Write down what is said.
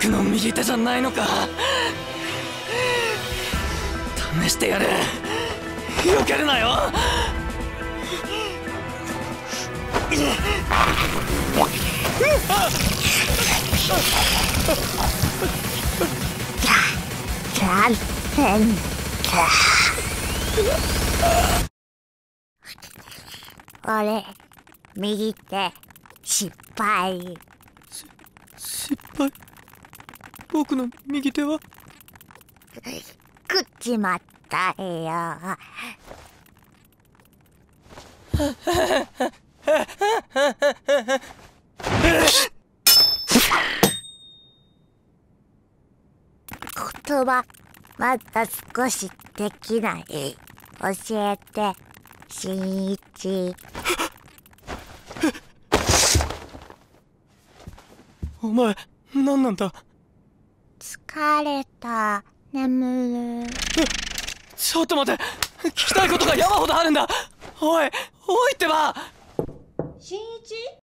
僕の右手じゃないのか。試してやる。避けるなよ。 俺、右手、失敗。 失敗。僕の右手は食っちまったよ。言葉まだ少しできない。教えて、新一。 お前何なんだ。 疲れた。眠る。 ちょっと待って、聞きたいことが山ほどあるんだ。おいってば。 新一？